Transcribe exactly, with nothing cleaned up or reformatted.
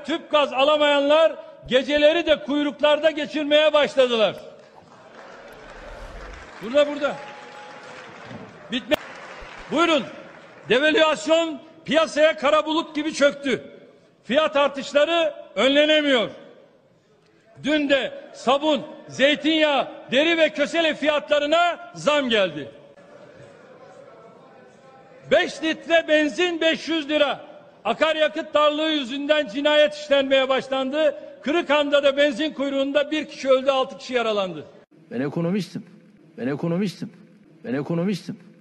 Eğer tüp gaz alamayanlar geceleri de kuyruklarda geçirmeye başladılar. Burada burada. Bitme. Buyurun. Devalüasyon piyasaya kara bulut gibi çöktü. Fiyat artışları önlenemiyor. Dün de sabun, zeytinyağı, deri ve kösele fiyatlarına zam geldi. beş litre benzin beş yüz lira. Akaryakıt darlığı yüzünden cinayet işlenmeye başlandı. Kırıkhan'da da benzin kuyruğunda bir kişi öldü, altı kişi yaralandı. Ben ekonomistim. Ben ekonomistim. Ben ekonomistim.